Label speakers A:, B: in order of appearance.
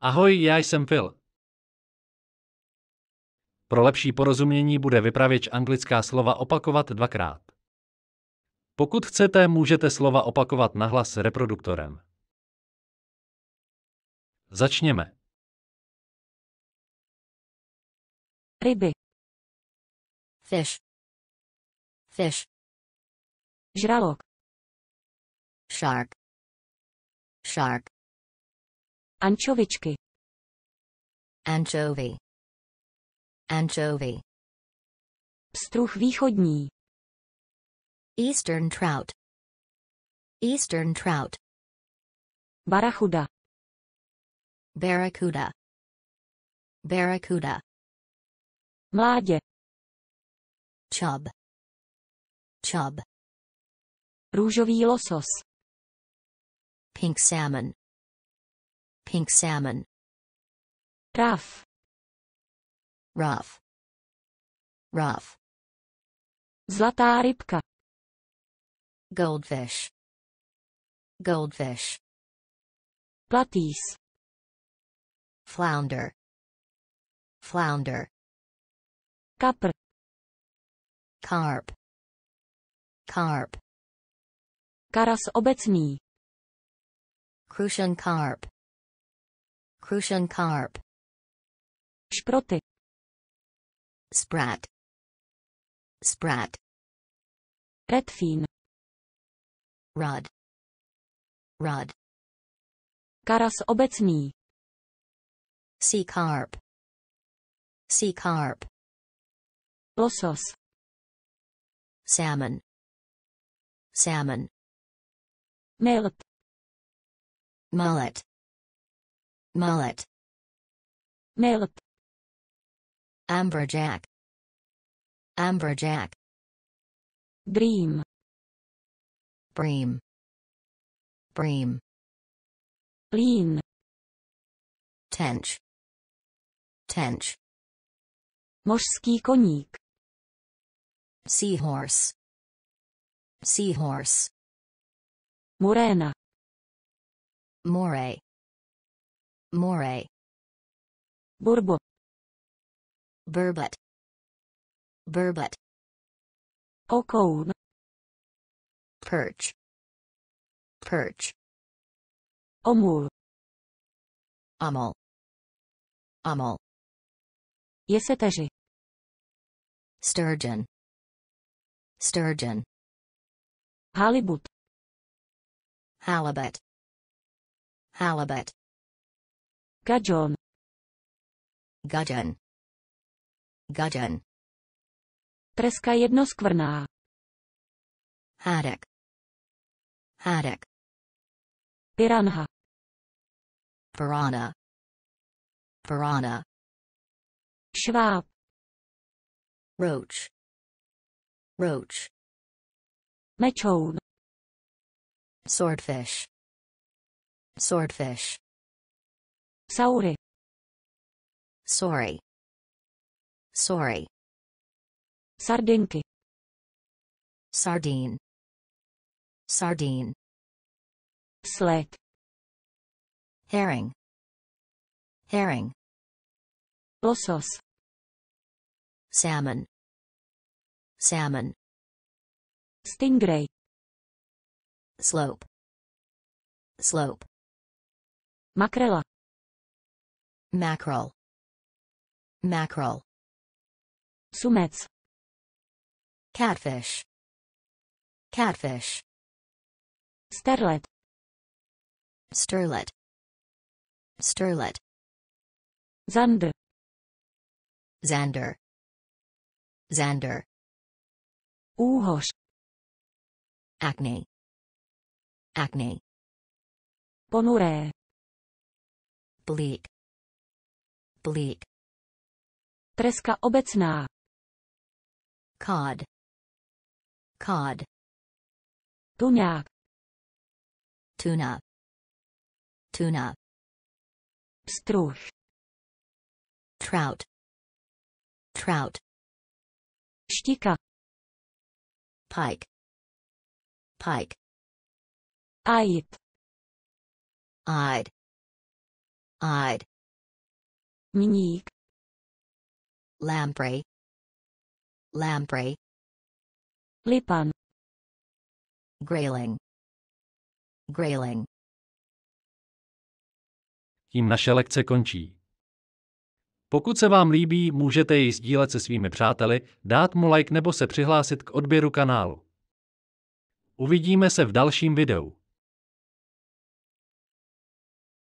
A: Ahoj, já jsem Phil. Pro lepší porozumění bude vypravěč anglická slova opakovat dvakrát. Pokud chcete, můžete slova opakovat nahlas reproduktorem. Začněme.
B: Ryby.
C: Fish. Fish.
B: Žralok.
C: Shark. Shark.
B: Ančovičky.
C: Anchovy. Anchovy.
B: Pstruh východní.
C: Eastern trout. Eastern trout.
B: Barachuda.
C: Barracuda. Barracuda.
B: Mládě.
C: Chub. Chub.
B: Růžový losos.
C: Pink salmon. Pink salmon.
B: Raf.
C: Rough. Rough.
B: Zlatá rybka.
C: Goldfish. Goldfish.
B: Platýs.
C: Flounder. Flounder.
B: Kapr.
C: Carp. Carp.
B: Karas obecný.
C: Crucian carp. Crucian carp.
B: Šproty.
C: Sprat. Sprat.
B: Redfín.
C: Rudd. Rudd.
B: Karas obecný.
C: Sea carp. Sea carp.
B: Losos.
C: Salmon. Salmon.
B: Milt.
C: Mullet. Mullet.
B: Milt.
C: Amberjack. Amberjack.
B: Dream.
C: Bream. Bream.
B: Lín.
C: Tench. Tench.
B: Mořský koník.
C: Seahorse. Seahorse.
B: Muréna.
C: Moray. Moray.
B: Burbo.
C: Burbot. Burbot.
B: Okoun.
C: Perch. Perch.
B: Omul.
C: Hummel. Hummel.
B: Jeseteři.
C: Sturgeon. Sturgeon.
B: Halibut.
C: Halibut. Halibut.
B: Gadžon.
C: Gudgeon. Gudgeon.
B: Treska jednoskvrná.
C: Haddock. Haddock.
B: Piranha.
C: Piranha. Piranha.
B: Šváb.
C: Roach. Roach.
B: Mečoun.
C: Swordfish. Swordfish.
B: Saury.
C: Sorry. Sorry.
B: Sardinky.
C: Sardine. Sardine.
B: Sled.
C: Herring. Herring.
B: Losos.
C: Salmon. Salmon.
B: Stingray.
C: Slope. Slope.
B: Makrela.
C: Mackerel. Mackerel.
B: Sumec.
C: Catfish. Catfish.
B: Sterlet.
C: Sterlet. Sterlet.
B: Zander.
C: Zander. Zander.
B: Úhoř.
C: Acne. Acne.
B: Ponuré.
C: Bleak. Bleak.
B: Treska obecná.
C: Cod. Cod.
B: Tuňák.
C: Tuna. Tuna.
B: Pstruh.
C: Trout. Trout.
B: Štika.
C: Pike. Pike.
B: Ajit.
C: Eyed. Eyed.
B: Mník.
C: Lamprey. Lamprey.
B: Lipan.
C: Grayling. Grayling.
A: Tím naše lekce končí. Pokud se vám líbí, můžete ji sdílet se svými přáteli, dát mu like nebo se přihlásit k odběru kanálu. Uvidíme se v dalším videu.